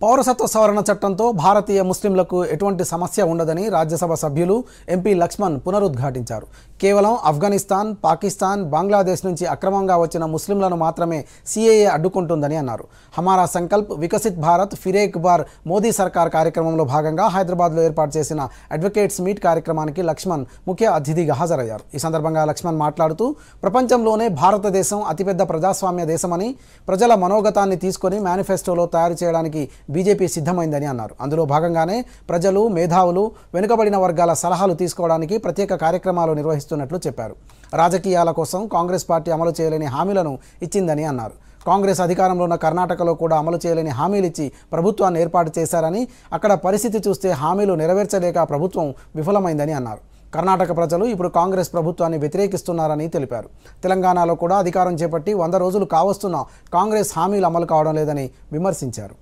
పౌరసత్వ సవరణ చట్టంతో భారతీయ ముస్లింలకు ఎటువంటి సమస్య ఉండదని రాజ్యసభ సభ్యులు ఎంపీ లక్ష్మణ్ పునరుద్ఘాటించారు. కేవలం ఆఫ్ఘనిస్తాన్, పాకిస్తాన్, బంగ్లాదేశ్ నుంచి అక్రమంగా వచ్చిన ముస్లింలను మాత్రమే సిఏఏ అడ్డుకుంటుందని అన్నారు. హమారా సంకల్ప్ వికసిత్ భారత్ ఫిర్ ఏక్ బార్ మోదీ సర్కార్ కార్యక్రమంలో భాగంగా హైదరాబాద్లో ఏర్పాటు చేసిన అడ్వకేట్స్ మీట్ కార్యక్రమానికి లక్ష్మణ్ ముఖ్య అతిథిగా హాజరయ్యారు. ఈ సందర్భంగా లక్ష్మణ్ మాట్లాడుతూ ప్రపంచంలోనే భారతదేశం అతిపెద్ద ప్రజాస్వామ్య దేశమని, ప్రజల మనోగతాన్ని తీసుకొని మేనిఫెస్టోలో తయారు చేయడానికి బీజేపీ సిద్ధమైందని అన్నారు. అందులో భాగంగానే ప్రజలు, మేధావులు, వెనుకబడిన వర్గాల సలహాలు తీసుకోవడానికి ప్రత్యేక కార్యక్రమాలు నిర్వహిస్తున్నట్లు చెప్పారు. రాజకీయాల కోసం కాంగ్రెస్ పార్టీ అమలు చేయలేని హామీలను ఇచ్చిందని అన్నారు. కాంగ్రెస్ అధికారంలో ఉన్న కర్ణాటకలో కూడా అమలు చేయలేని హామీలిచ్చి ప్రభుత్వాన్ని ఏర్పాటు చేశారని, అక్కడ పరిస్థితి చూస్తే హామీలు నెరవేర్చలేక ప్రభుత్వం విఫలమైందని అన్నారు. కర్ణాటక ప్రజలు ఇప్పుడు కాంగ్రెస్ ప్రభుత్వాన్ని వ్యతిరేకిస్తున్నారని తెలిపారు. తెలంగాణలో కూడా అధికారం చేపట్టి 100 రోజులు కావస్తున్నా కాంగ్రెస్ హామీలు అమలు కావడం లేదని విమర్శించారు.